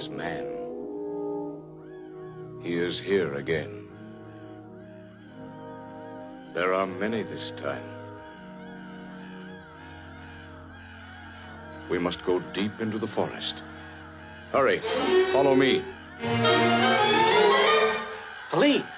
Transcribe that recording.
his man. He is here again. There are many this time. We must go deep into the forest. Hurry, follow me. Ali!